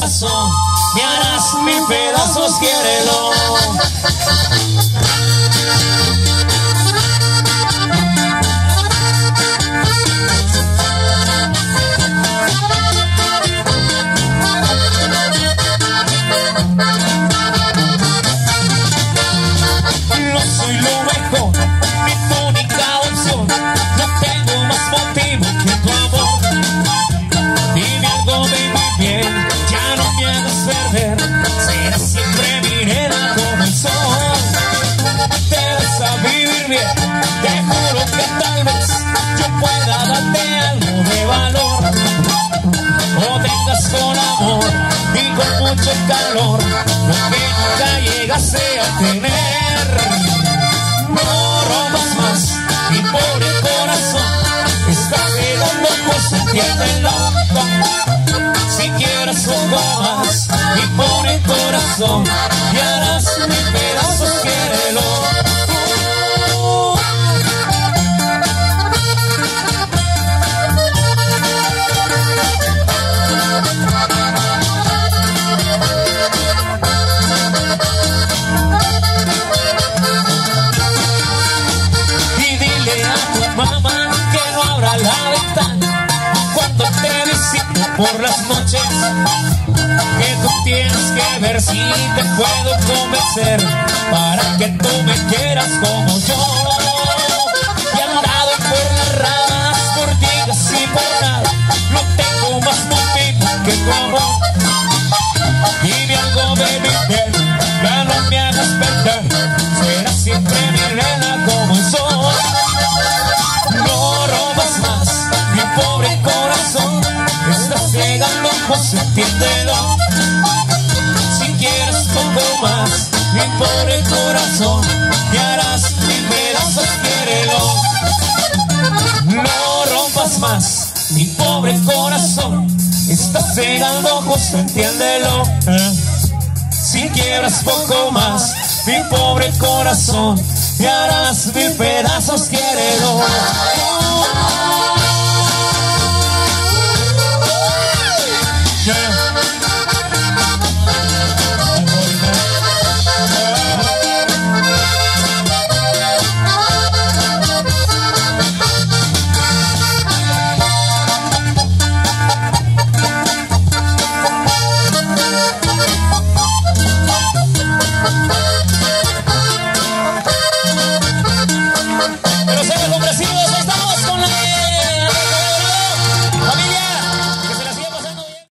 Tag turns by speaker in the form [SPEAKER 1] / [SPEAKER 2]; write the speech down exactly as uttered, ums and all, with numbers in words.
[SPEAKER 1] corazón, me harás mil pedazos, quiérelo. No soy lo mejor, ni tu única opción, no tengo más motivo que tu amor. Dime algo de mi piel, ya no me hagas perder, será siempre mi nena como el sol. Te vas a vivir bien, te juro que tal vez yo pueda darte algo de valor. O tengas con amor y con mucho calor lo que nunca llegase a tener. No rompas más mi pobre corazón, estás llegando pues entiéndelo. Si quieres poco más mi pobre corazón, me harás mil pedazos, quiérelo. Mamá, que no abra la ventana cuando te visito por las noches, que tú tienes que ver si te puedo convencer para que tú me quieras como yo. Y andado por las ramas, por digas y por nada, no tengo más motivo que tu amor. Dime algo de mi piel, ya no me hagas perder, será siempre mi nena como el sol. No robas más mi pobre corazón, estás llegando pues entiéndelo. Si quieres poco más mi pobre corazón, me harás mil pedazos, quiérelo. No rompas más mi pobre corazón, estás llegando pues entiéndelo. Si quieres poco más mi pobre corazón, me harás mil pedazos, quiérelo.